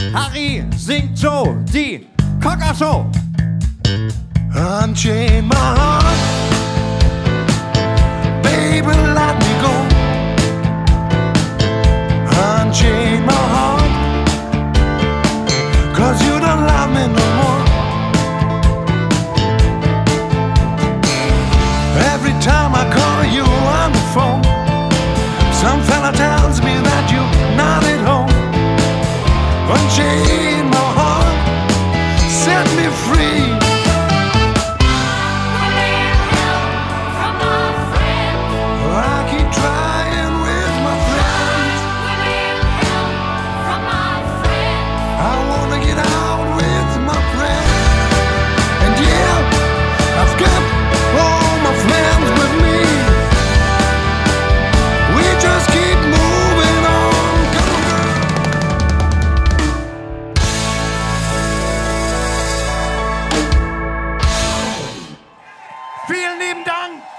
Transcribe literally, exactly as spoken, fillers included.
Harry singt so die Cocker-Show. Unchain my heart, baby, let me go. Unchain my heart, 'cause you don't love me no more. Every time I call you on the phone, some fella tells me that you're not at home. Unchain my heart, set me free. I keep trying with my friends. I wanna get out with my friends. And yeah, I've got all my friends with me. We just keep moving on. Vielen lieben Dank.